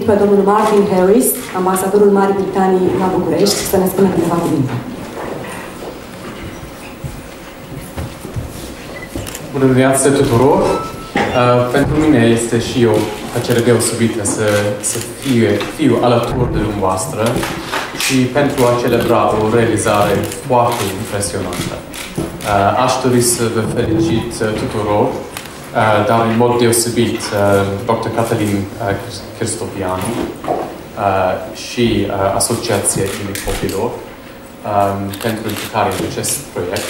invit pe domnul Martin Harris, ambasadorul Marii Britanii la București, să ne spună câteva cuvinte. Bună dimineața tuturor! Pentru mine este și o plăcere deosebită să fiu alături de dumneavoastră și pentru a celebra o realizare foarte impresionantă. Aș dori să vă felicit tuturor, dar în mod deosebit Dr. Cătălin Cristofianu și Asociația Inimii Copilor pentru implicarea în acest proiect.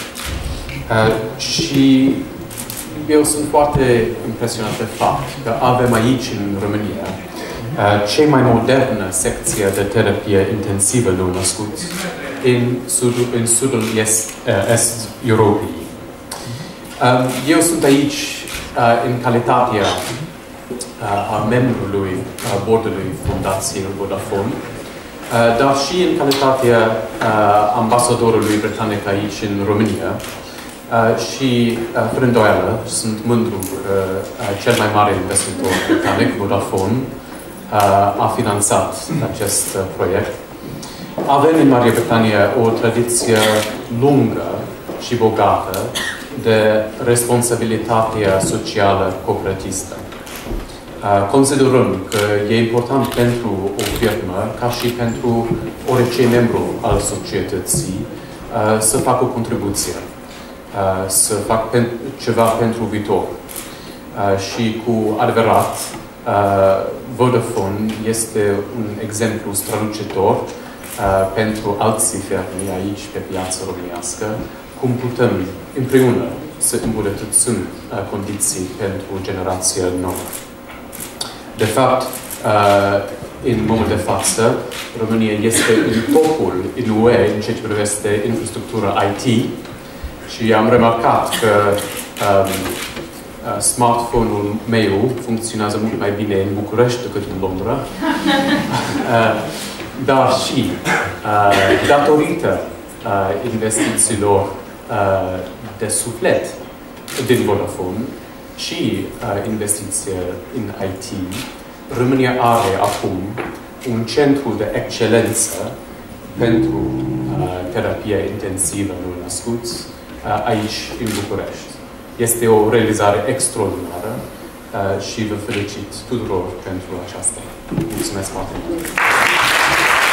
Și eu sunt foarte impresionat de fapt că avem aici în România cea mai modernă secție de terapie intensivă nou-născuți în sudul est Europei. Eu sunt aici în calitatea a membrului bordului Fundației Vodafone, dar și în calitatea ambasadorului britanic aici în România. Și, fără îndoială, sunt mândru că cel mai mare investitor britanic, Vodafone, a finanțat acest proiect. Avem în Marea Britanie o tradiție lungă și bogată de responsabilitate socială cooperatistă. Considerăm că e important pentru o firmă, ca și pentru orice membru al societății, să facă o contribuție. Să fac ceva pentru viitor. Și cu adevărat, Vodafone este un exemplu strălucitor pentru alții firme aici pe piața românească, cum putem împreună să îmbunătățim condiții pentru generația nouă. De fapt, în momentul de față, România este în topul în UE în ceea ce privește infrastructura IT. Și am remarcat că smartphone-ul meu funcționează mult mai bine în București decât în Londra. Dar și datorită investițiilor de suflet din Vodafone și investiție în IT, România are acum un centru de excelență pentru terapia intensivă nou-născuți aici, în București. Este o realizare extraordinară și vă felicit tuturor pentru aceasta. Mulțumesc foarte mult!